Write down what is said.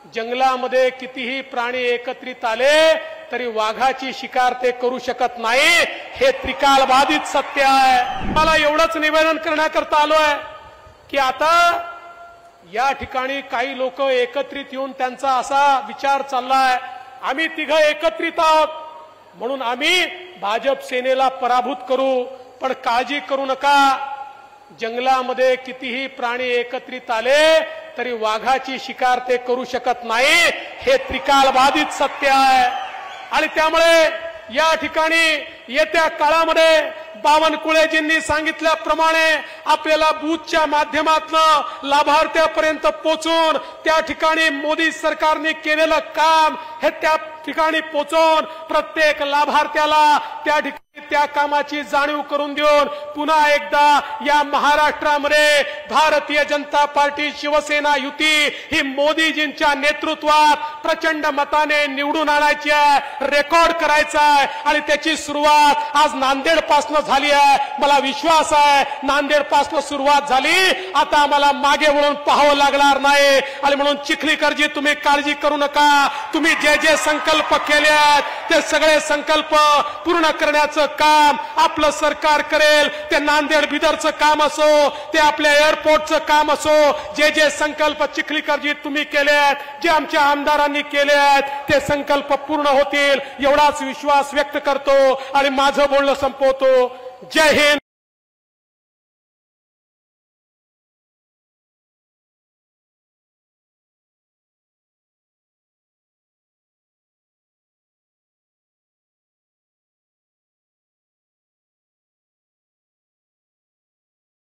जंगलामध्ये कितीही प्राणी एकत्रित आले तरी वाघाची शिकार ते करू शकत नाही, हे त्रिकालबाधित सत्य आहे। मला एवढंच निवेदन करण्याकरता आलोय की आता या ठिकाणी काही लोक एकत्रित येऊन त्यांचा असा विचार चाललाय, आम्ही तिघं एकत्रित आहोत म्हणून आम्ही भाजप सेनेला पराभूत करू। पण काळजी करू नका, जंगलामध्ये कितीही प्राणी एकत्रित आले तरी वाघाची शिकार ते करू शकत नाही, हे त्रिकालबाधित सत्य आहे। आणि त्यामुळे या ठिकाणी येत्या काळामध्ये बावनकुळेजींनी सांगितल्याप्रमाणे आपल्याला बूथच्या माध्यमातून लाभार्थ्यापर्यंत पोहोचून त्या ठिकाणी मोदी सरकारने केलेलं काम हे त्या ठिकाणी पोहोचून प्रत्येक लाभार्थ्याला त्या ठिकाणी त्या कामाची जाणीव करून देऊन पुन्हा एकदा या महाराष्ट्रामध्ये भारतीय जनता पार्टी शिवसेना युती ही मोदीजींच्या नेतृत्वात प्रचंड मताने निवडून आणायची आहे, रेकॉर्ड करायचा आहे। आणि त्याची सुरुवात आज नांदेड पासून झाली आहे। मला विश्वास आहे नांदेड पासून सुरुवात झाली, आता आम्हाला मागे वळून पाहावं लागणार नाही। आणि म्हणून चिखलीकरजी तुम्ही काळजी करू नका, तुम्ही जे जे संकल्प केले आहेत ते सगळे संकल्प पूर्ण करण्याचं काम आपलं सरकार करेल। ते नांदेड बिदरचं काम असो, ते आपल्या एअरपोर्टचं काम असो, जे जे संकल्प चिखलीकरजी तुम्ही केले आहेत, जे आमच्या आमदारांनी केले आहेत, ते संकल्प पूर्ण होतील एवढाच विश्वास व्यक्त करतो आणि माझं बोलणं संपवतो। जय हिंद।